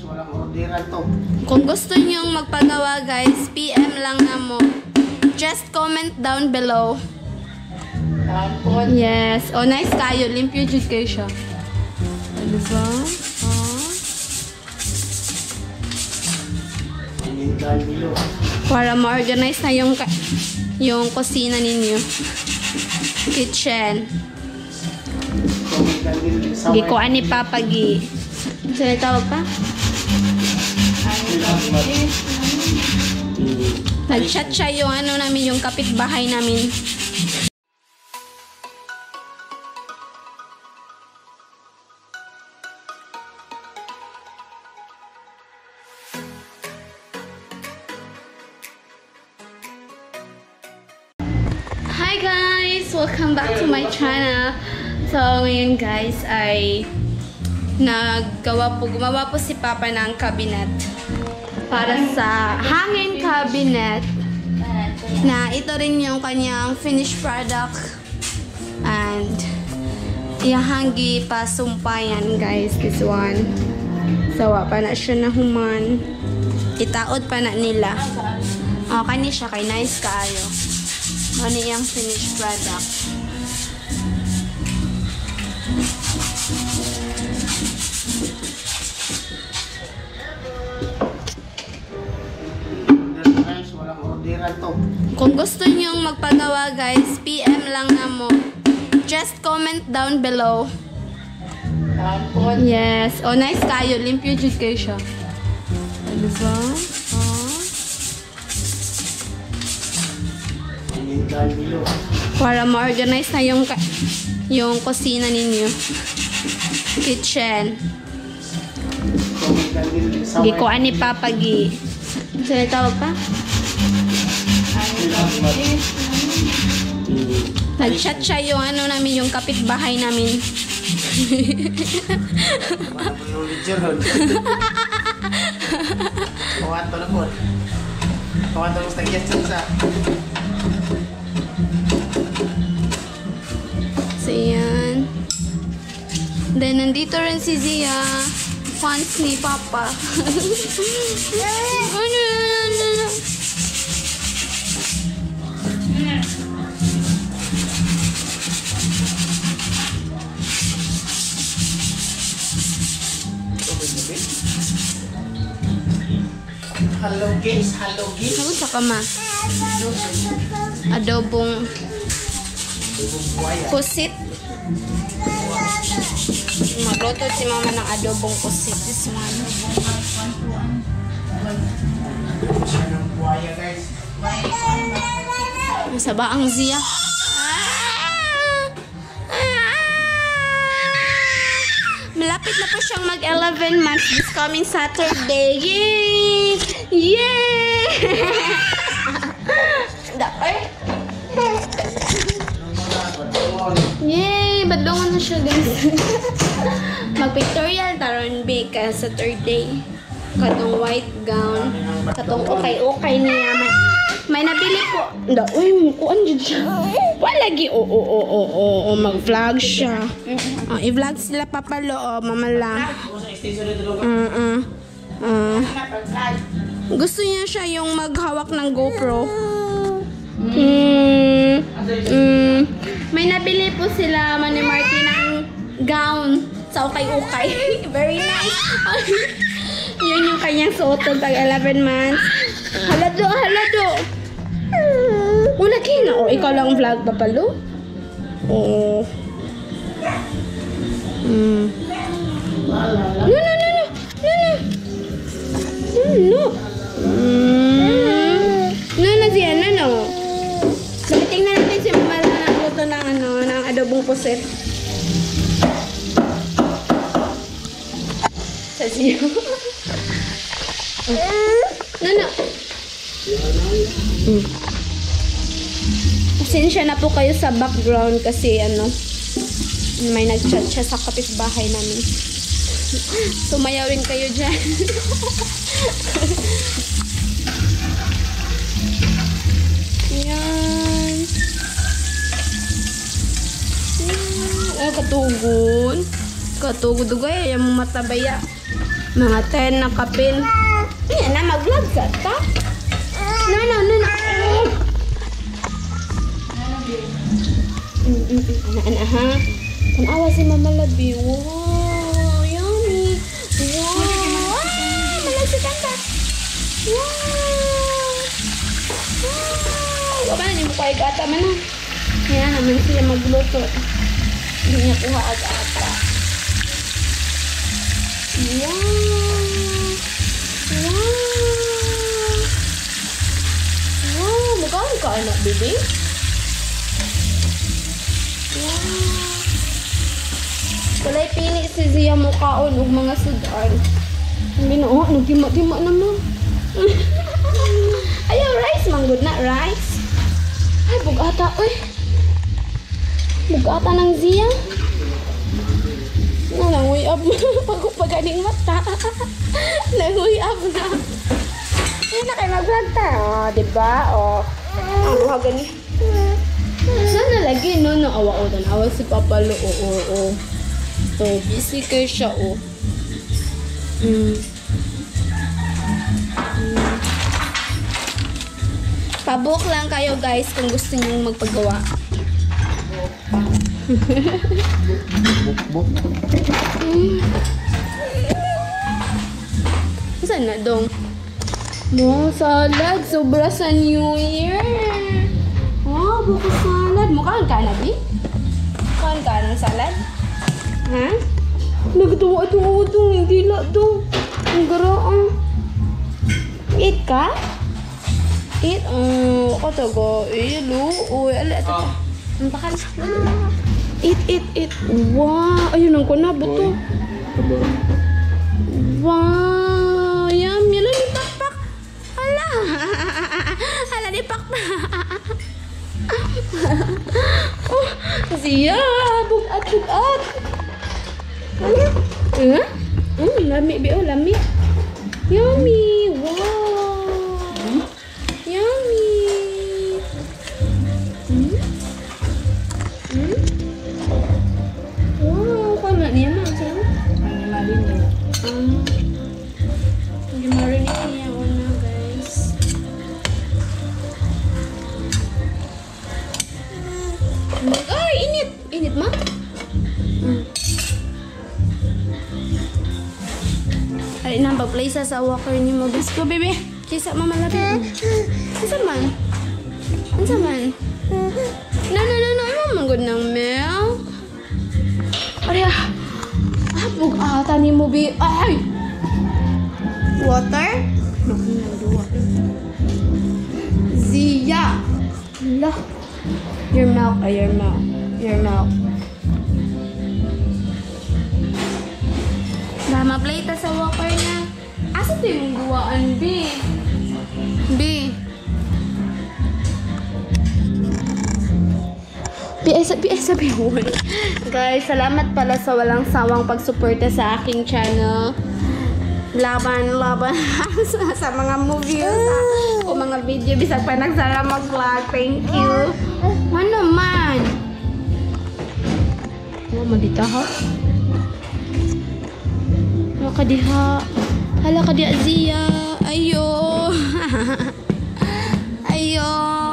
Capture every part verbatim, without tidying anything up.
walang orderan to. Kung gusto nyong magpagawa guys, P M lang na mo. Just comment down below. Yes. Oh, nice kayo. Limpyo jud kayo siya. Diba? Oh. Para ma-organize na yung yung kusina ninyo. Kitchen. Gikuan ni Papa Gi. Sino tawag pa? Nag-chat siya yung ano namin, yung kapitbahay namin. Hi guys! Welcome back to my channel. So ngayon guys ay naggawa po, gumawa po si Papa ng cabinet para sa hanging cabinet na ito rin yung kanyang finished product and ihahangi pa sumpayan guys, this one. Sawa pa na siya na human, itaod pa na nila. O, kani siya kay nice kaayo. Ano yung finished product. Kung gusto nyong magpagawa guys, P M lang na mo. Just comment down below. Yes. Oh, nice kayo. Limpyo jud kayo siya. Diba? Oh. Para ma-organize na yung yung kusina ninyo. Kitchen. Gikuan ni Papa Gi. Sino tawag pa? Nag-chat siya yung ano namin, yung kapitbahay namin. Kawanto na po. Kawanto mo sa get sa. So yan. Then nandito rin si Zia, fans ni Papa. Ano na? Hello guys, hello guys. Ano sa kama? Adobong pusit. Magluto si mama ng adobong pusit. This one. Sa baang Zia. Malapit na po siyang mag eleven months this coming Saturday. Yay! Yay! Dapat. Yay! Badlongan na siya guys. Mag-pictorial taron bake ka sa third day. Katong white gown. Katong okay-okay niya. May, may nabili po. Da, uy, kuan dyan siya. Walagi, oo, oo, oo, oo, mag-vlog siya. Uh, i-vlog sila papalo, oh, mama lang. Uh, uh, uh. Gusto niya siya yung maghawak ng GoPro. Mm, mm. May nabili po sila, Manny Martin, ng gown sa ukay-ukay. Very nice. Yun yung kanyang suoton pag eleven months. Halado, halado. Wala kina. O, ikaw lang vlog papalo? Oo. Mm. No, no, no, no. No, no. No, no. Mm. No, no, siya, no, no. So, tingnan natin si Mama na nagluto ng, ano, ng adobong pusit. Sa siya. No, no. Mm. Pasensya na po kayo sa background kasi ano, may nag-chat siya sa kapitbahay namin. Sumayawin kayo dyan. Yan. Oh, katugon. Katugon. Dugay, ayaw mo matabaya. Mga ten na kapin. Yan na, mag-vlog sa ta. No, no, no, no. Ana, ana, ha? Tanawa si Mama Labi. Wow, yummy. Wow. Ah, malagsikan ka. Wow. Wow. Wala na, hindi mo kayo gata man na. Kaya naman siya magluto. Hindi niya kuha ag-ata. Wow. Wow. Wow. Magkano ka anak, baby? Wow. Walay pili si Zia mo kaon og mga sudan. Ang ginoo, nagtima-tima naman. Ayaw, rice. Manggod na, rice. Ay, bugata, uy. Bugata ng Zia. Nananguyab na. Pagpaganing mata. Nanguyab na. Ay, na kayo mag-vlog ta. O, diba? O. Ang buha gani. Saan nalagay, no? Naawa o. Tanawa si Papa Lo. O, o, o. O, busy kayo siya, o. Mm. Mm. Pabuk lang kayo, guys, kung gusto nyo magpagawa. Mm. Saan na, dong? Mo, salad. Sobra sa New Year. Oh, buko salad. Mukhaan ka na, Bi? Mukhaan ka ng salad? Ha? Nagtuwa-tuwa itong hindi lang itong. Ang garaang. Eat ka? Eat? Oh, kataga. Ilo. Uy, ala. Ito. Ang bakal. Eat, eat, eat. Wow. Ayun ang kunabo to. Wow. Yum. Yala ni Pakpak. Hala. Hala ni Pakpak. Oh, Zia. Bugat, bugat. Hala. Eh? Hmm, lami. Bi, oh, lami. Yummy. Wow. Yummy. Hmm? Hmm? Wow, kaya niya ma. Saan? Ang marin niya. Um, hindi marinig niya. Una, guys. Ay, init. Init, ma? Hmm. Ay, nambag play sa sa walker ni mo. Bisko, baby. Kisa, mama labi. Isa man? Isa man? No, no, no, no. Mama good ng milk. Ariya. Ah, bugata ni mo, baby. Ay! Water? Naku, nagduwa. Zia. Hala. Your milk. Ay, your milk. Your milk. Dama play ta sa walker na. Asa ito yung duwaan, B? B. B, ay sabi, ay sabi mo. Guys, salamat pala sa walang sawang pagsuporta sa aking channel. Laban, laban sa, sa mga movies, sa, o mga video. Bisag pa nagsara mag-vlog. Thank you. Ano man? Oh, madita ha? Hala ka diha. Hala ka diha, Zia. Ayo. Ayo.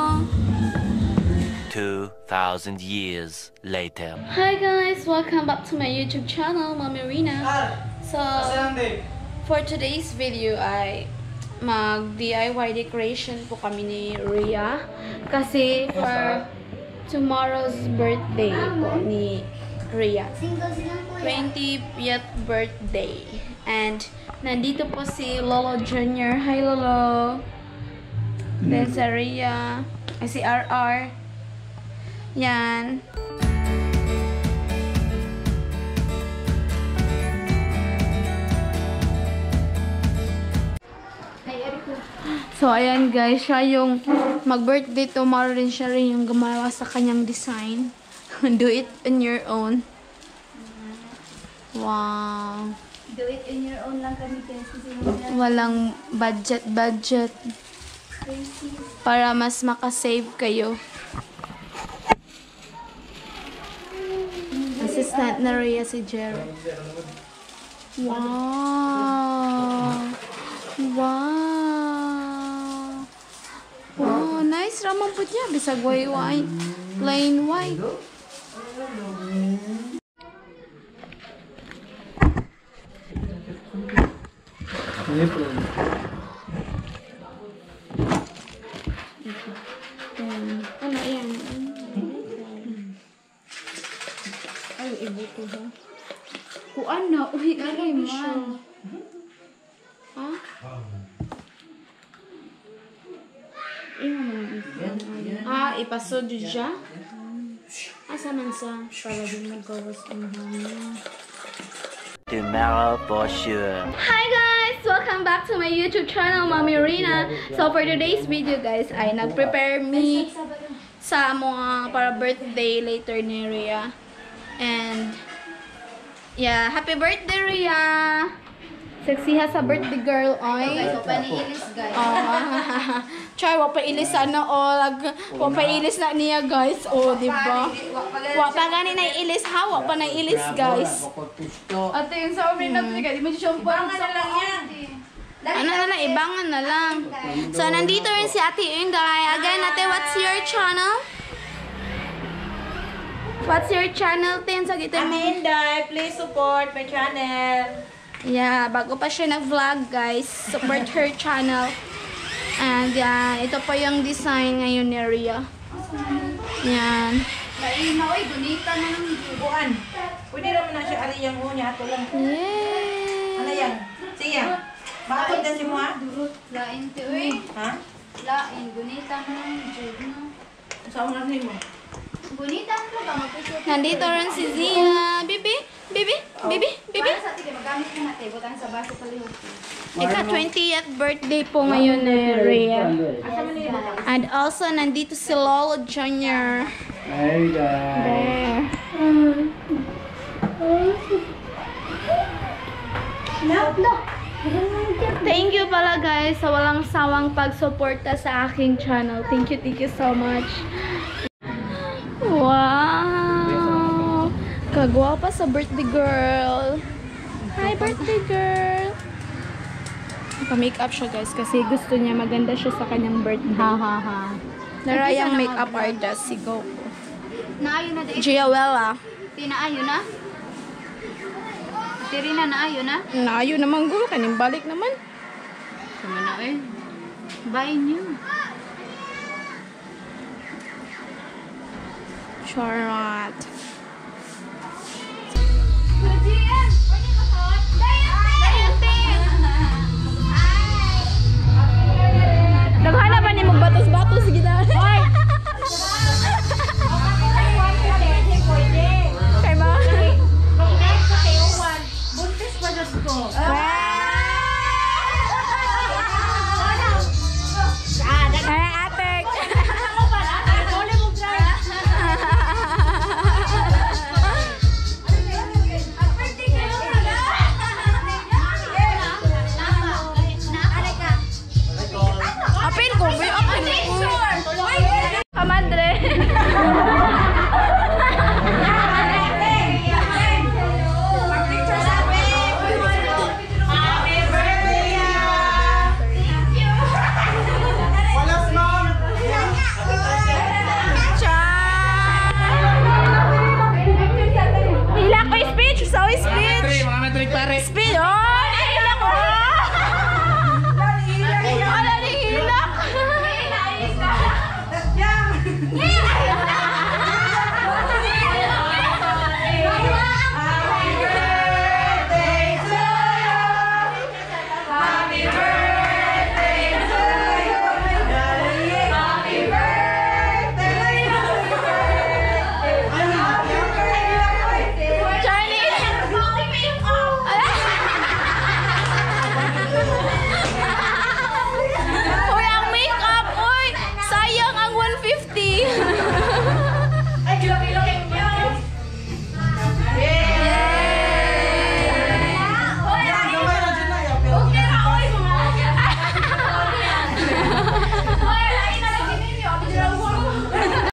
two thousand years later. Hi guys, welcome back to my YouTube channel, Mommy Rina. So, for today's video ay mag-D I Y decoration po kami ni Rhea. Kasi for tomorrow's birthday po ni Rhea. twentieth birthday. And nandito po si Lolo Junior Hi Lolo. Then si Rhea. Ay si R R. Yan. So, ayan guys, siya yung mag-birthday tomorrow rin, siya rin yung gumawa sa kanyang design. Do it on your own. Wow. Do it in your own lang kami kasi Walang budget-budget. Para mas makasave kayo. Assistant na Rhea si Jerry. Wow. po niya. Bisag white white. Plain white. Ano yan? Ay, ibuto ba? Kuan na. Uy, ay man. Ha? Ah, ipasod siya? Asa man sa para din magkawas ang hangin. Tomorrow for sure. Hi guys! Welcome back to my YouTube channel, Mommy Rina. So for today's video guys, ay nag-prepare me sa mga para birthday later ni Rhea. And yeah, happy birthday Rhea! Sexiha sa birthday girl, oy. Guys, so paniilis guys. Oh, Char, wapa ilis sana all. Wapa ilis na niya guys. Oh, di ba? Wapa gani na ilis ha, wapa na ilis guys. Ate, yung sa orin na ito, di mo siya parang sa lang yan. Ano na lang, ibangan na lang. So, nandito rin si Ate Inday. Again, Ate, what's your channel? What's your channel, Tin? Sa gito mo. Ate Inday, please support my channel. Yeah, bago pa siya nag-vlog, guys. Support her channel. And yan, ito po yung design ngayon ni Rhea. Yan. Mainaw ay bonita na ng Buan. Pwede naman na siya aliyang unya ato lang. Yay! Ano yan? Siya. Bakit na si mo ha? lain ti uy. Ha? Lain bonita na ng jud no. Sa unan ni mo. Bonita mo ba magpipit? Nandito rin si Zia. Bibi, bibi, bibi, bibi. Para sa tige magamit na natin, butang sa baso palihog. Ika twentieth birthday po ngayon ni Rhea. Asa man niya? And also, nandito si Lolo Junior Hey guys. There. Thank you pala guys sa walang sawang pagsuporta sa aking channel. Thank you, thank you so much. Wow! Kagwapa sa birthday girl. Hi, birthday girl. Pa-makeup siya guys kasi gusto niya maganda siya sa kanyang birthday. Ha ha ha. Narayang makeup artist si Goku. Naayo na di. Giawella. Tinaayo na. Tirina naayo na. Naayo naman gulo, kaning balik naman. Kumana eh. Buy new. Charot. Naghanap ba ni magbatos-batos gina? Hoy! Kay ma? Buntis pa dyan ko. Well,